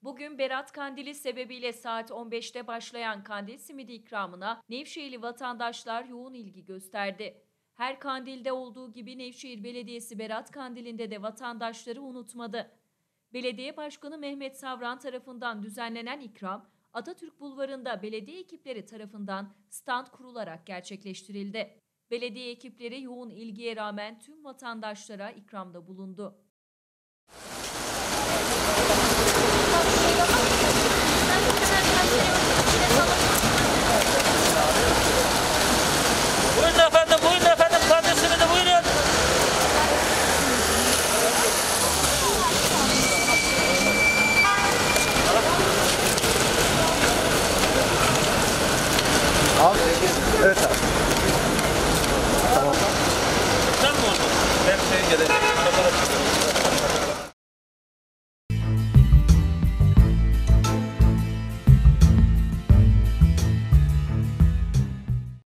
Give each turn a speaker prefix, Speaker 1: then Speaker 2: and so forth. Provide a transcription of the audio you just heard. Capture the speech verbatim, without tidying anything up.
Speaker 1: Bugün Berat Kandili sebebiyle saat on beşte başlayan kandil simidi ikramına Nevşehirli vatandaşlar yoğun ilgi gösterdi. Her kandilde olduğu gibi Nevşehir Belediyesi Berat Kandili'nde de vatandaşları unutmadı. Belediye Başkanı Mehmet Savran tarafından düzenlenen ikram, Atatürk Bulvarı'nda belediye ekipleri tarafından stand kurularak gerçekleştirildi. Belediye ekipleri yoğun ilgiye rağmen tüm vatandaşlara ikramda bulundu.